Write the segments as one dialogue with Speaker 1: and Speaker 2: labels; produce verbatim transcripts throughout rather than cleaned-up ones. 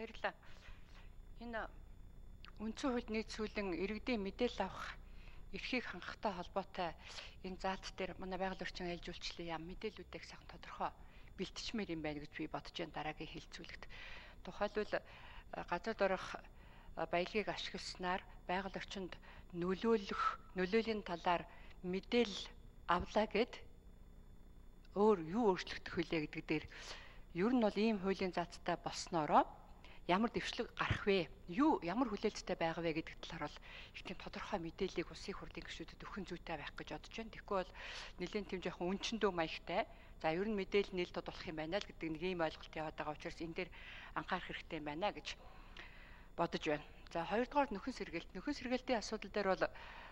Speaker 1: Баярлалаа. Энэ үндсэн хууль нийт сүүлийн иргэдийн мэдээлэл авах эрхийг хангахтай холбоотой энэ заалт дээр манай байгаль орчин айлж үйлчлэлийн яам мэдээллүүдийг сайхан тодорхой бэлтчмээр юм байна гэж би бодож байна дараагийн хэлэлцүүлэгт. Тухайлбал газар дорох баялагийг ашигласнаар байгаль орчинд нөлөөлөх нөлөөлийн талаар мэдээлэл авлаа гэд өөр юу өөрчлөгдөх вүлээ гэдэг дээр ер нь бол ийм хуулийн заалттай болсноороо ямар дэвшлэг гарах вэ? Юу ямар хүлээлттэй байгаа вэ гэдэг талаар бол их тийм тодорхой мэдээллийг улсын хурлын гишүүдэд өгөх зүйтэй байх гэж бодож байна. Тэгэхгүй бол нэлээд тийм жоохон үнчэндөө маягтай. За ер нь мэдээлэл нийлдэд болох юм байна л гэдэг нэг ийм ойлголт яваад байгаа учраас энэ дээр анхаарах хэрэгтэй юм байна гэж бодож байна. За хоёрдугаар нөхөн сэргээлт. Нөхөн сэргээлтийн асуудал дээр бол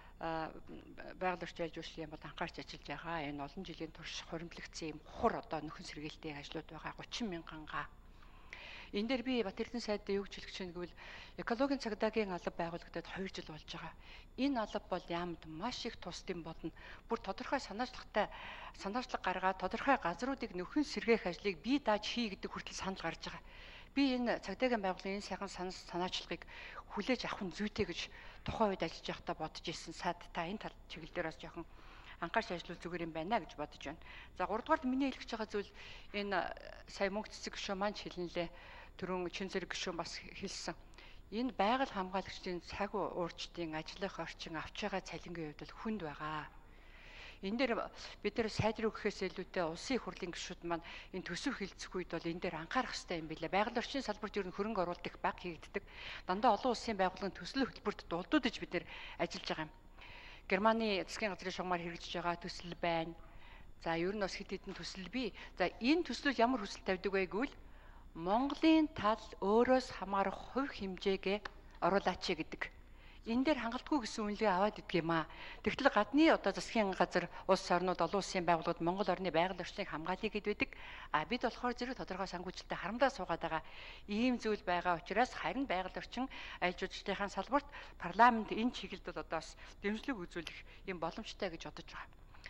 Speaker 1: байгаль орчин айлж үйлчлэлийн яамд анхаарч ажиллаж байгаа. Энэ олон жилийн турш хуримтлагдсан юм хурд одоо нөхөн сэргээлтийн ажлууд байгаа гучин мянган га. Энэ дээр би Бат Эрдэнэ сайдд юу гэж хэлэх чинь гэвэл экологийн цагдаагийн алба байгуулагдаад хоёр жил болж байгаа. Энэ алба бол яамд маш их тусдсан болно. Бүр тодорхой санаачлалтай санаачлаг гаргаад тодорхой газруудыг нөхөн сэргээх ажлыг бие дааж хий гэдэг хүртэл санал гарч байгаа. Би энэ цагдаагийн байгууллагын энэ сайхан санаачлагыг хүлээж авах нь зүйтэй гэж тухайн үед ажиллаж байхдаа бодож ирсэн. Саад та энэ тал чиглэл дээр бас жоохон анхаарч ажиллах зүгээр юм байна гэж бодож байна. За гуравдугаар миний хэлэх гэж байгаа зүйл энэ сая мөнгө цэцэг гишүүн маань хэлнэлээ. Төрөн чин зэрэг гишүүн бас хэлсэн. Энэ байгаль хамгаалагчдын цаг уурчдын ажиллах орчин авч байгаа цалингийн хувьд бол хүнд байгаа. Энэ дээр бид нэр сайд руу гэхээс илүүтэй улсын их хурлын гишүүд маань энэ төсөв хэлцэх үед бол энэ дээр анхаарах хэрэгтэй юм билээ. Байгаль орчны салбарт ер нь хөрөнгө оруулалт их бага хийгддэг. Дандаа олон улсын байгууллагын төслийн хөтөлбөрт дулдуудаж бид нэр ажиллаж байгаа юм. Германы засгийн газрын шугамар хэрэгжиж байгаа төсөл байна. За ер нь бас хэд хэдэн төсөл бий. За энэ төслүүд ямар хүсэл тавьдаг вэ гэвэл Монголын тал өөрөөс хамаарах хувь хэмжээгээ оруулаач гэдэг. Энэ дээр хангалтгүй гэсэн үнэлгээ аваад идэх юм аа. Тэгтэл гадны одоо засгийн газар улс орнууд олон улсын байгууллагууд Монгол орны байгаль орчныг хамгаалъя гэд байдаг. А бид болохоор зэрэг тодорхой санхүүжилтөд харамдаа суугаад байгаа ийм зүйл байгаа учраас харин байгаль орчин айлж үйлчлэлийн салбарт парламент энэ чиглэлд бол одоо бас дэмжлэг үзүүлэх юм боломжтой гэж бодож байгаа.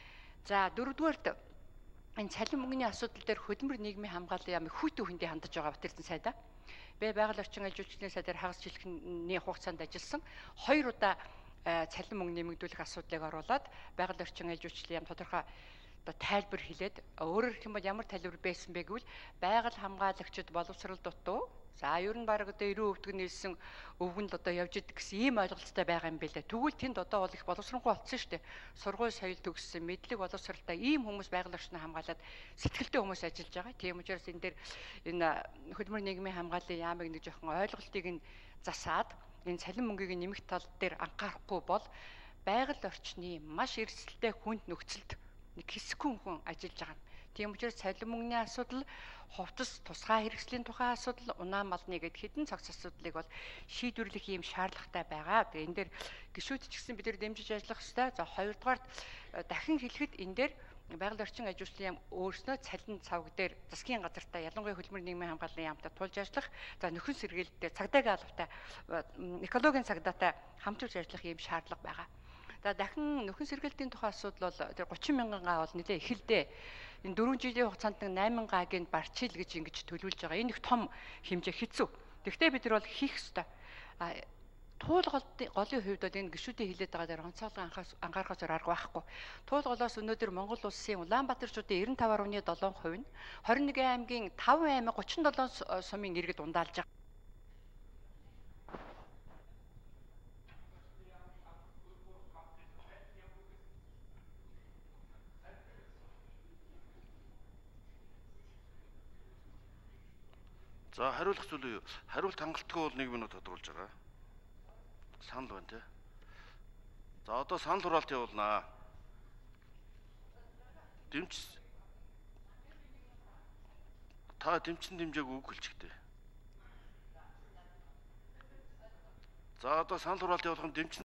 Speaker 1: За дөрөвдүгээрт энэ цалин мөнгөний асуудал дээр хөдөлмөр нийгмийн хамгааллын яамыг хүйтэн хүндээ хандаж байгаа Бат Эрдэнэ сайдаа. Би байгаль орчин айлж үйлчлэлийн сайдаар хагас жилийн хугацаанд ажилласан. Хоёр удаа цалин мөнгө нэмэгдүүлэх асуудлыг оруулад байгаль орчин айлж үйлчлэлийн яам тодорхой одоо тайлбар хэлээд өөрөөр хэлэх юм бол ямар тайлбар байсан бэ гэвэл байгаль хамгаалагчид боловсрал дутуу. За ер нь баг одоо эрүү өвдөг нийлсэн өвгөнд одоо явж идэг гэсэн ийм ойлголттой байгаа юм билээ. Тэгвэл тэнд одоо бол их боловсронгүй болсон шүү дээ. Сургууль соёл төгссөн, мэдлэг боловсралтай ийм хүмүүс байгаль орчныг хамгаалаад сэтгэлтэй хүмүүс ажиллаж байгаа. Тийм учраас энэ дээр энэ хөдөлмөр нийгмийн хамгааллын яамыг нэг жоохон ойлголтыг нь засаад энэ цалин мөнгийг нэмэх тал дээр анхаарахгүй бол байгаль орчны маш эрсдэлтэй хүнд нөхцөлд нэг хэсэгхэн хүн ажиллаж байгаа юм. Тийм учраас цалин мөнгөний асуудал, хувцас тусгай хэрэгслийн тухай асуудал, унаа малны гэд хэдэн цогц асуудлыг бол шийдвэрлэх юм шаардлагатай байгаа. Тэгээ энэ дээр гишүүд ч гэсэн бид нар дэмжиж ажиллах хэрэгтэй. За хоёрдугаарт дахин хэлэхэд энэ дээр байгаль орчин аж үйлчлэлийн яам өөрснөө цалин цавг дээр засгийн газартай ялангуяа хөдөлмөр нийгмийн хамгааллын яамтай тулж ажиллах, за нөхөн сэргээлттэй цагдаагийн албатай экологийн цагдаатай хамтарч ажиллах юм шаардлага байгаа. За дахин нөхөн сэргээлтийн тухай асуудал бол тэр гучин мянган га бол нэлээ их л дээ. Энэ дөрвөн жилийн хугацаанд найман гагийн барчил гэж ингэж төлөвлөж байгаа. Энэ их том хэмжээ хэцүү. Тэгвэл бид нар бол хийх ёстой. А туул голын хувьд бол энэ гишүүдийн хилээд байгаа дээр онцгой анхаарахаас арга байхгүй. Туул голоос өнөөдөр Монгол улсын Улаанбаатарчуудын девяносто пять гаруй долоо хувь нь хорин нэгэн аймгийн таван аймаг гучин долоо сумын иргэд ундаалж байгаа.
Speaker 2: За хариулах зүйл юу? Хариулт хангалтгүй бол нэг минут тодруулж байгаа. Санал байна тий. За одоо санал хураалт явуулнаа. Дэмж та дэмчин дэмжээг үг хэлчихтэй. За одоо санал хураалт явуулах нь дэмчин